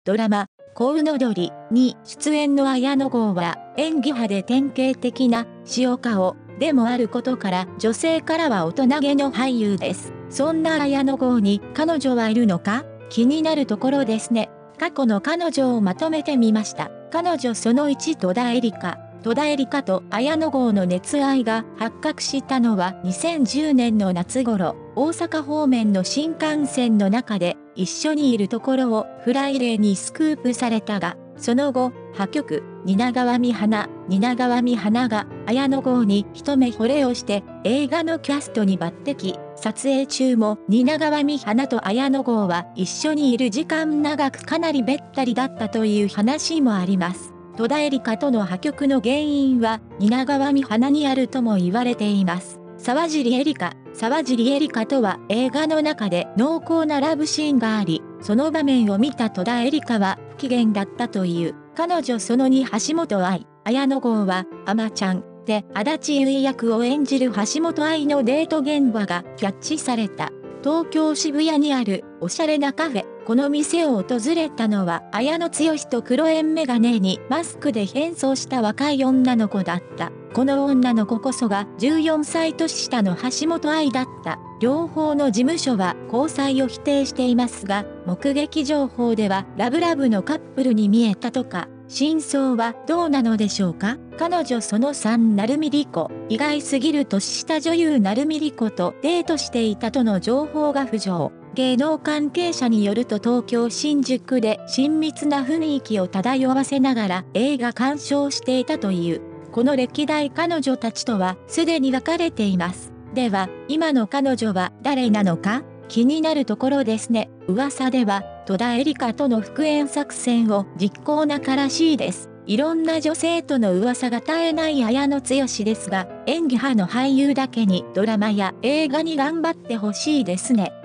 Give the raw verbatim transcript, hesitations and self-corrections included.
ドラマ、幸運の鳥に出演の綾野剛は演技派で典型的な塩顔でもあることから女性からは大人げの俳優です。そんな綾野剛に彼女はいるのか気になるところですね。過去の彼女をまとめてみました。彼女そのいち戸田恵梨香。戸田恵梨香と綾野剛の熱愛が発覚したのはにせんじゅうねんの夏頃、大阪方面の新幹線の中で一緒にいるところをフライデーにスクープされたが、その後、破局、蜷川実花、蜷川実花が綾野剛に一目惚れをして映画のキャストに抜擢。撮影中も蜷川実花と綾野剛は一緒にいる時間長くかなりべったりだったという話もあります。戸田恵梨香との破局の原因は蜷川実花にあるとも言われています。沢尻エリカ。沢尻エリカとは映画の中で濃厚なラブシーンがあり、その場面を見た戸田恵梨香は不機嫌だったという。彼女そのに橋本愛。綾野剛はあまちゃんで足立由衣役を演じる橋本愛のデート現場がキャッチされた。東京渋谷にあるおしゃれなカフェ。この店を訪れたのは綾野剛と黒縁メガネにマスクで変装した若い女の子だった。この女の子こそがじゅうよんさい年下の橋本愛だった。両方の事務所は交際を否定していますが、目撃情報ではラブラブのカップルに見えたとか。真相はどうなのでしょうか。彼女そのさん成海莉子。意外すぎる年下女優成海莉子とデートしていたとの情報が浮上。芸能関係者によると東京新宿で親密な雰囲気を漂わせながら映画鑑賞していたという。この歴代彼女たちとはすでに別れています。では、今の彼女は誰なのか気になるところですね。噂では、戸田恵梨香との復縁作戦を実行中らしいです。いろんな女性との噂が絶えない綾野剛ですが、演技派の俳優だけにドラマや映画に頑張ってほしいですね。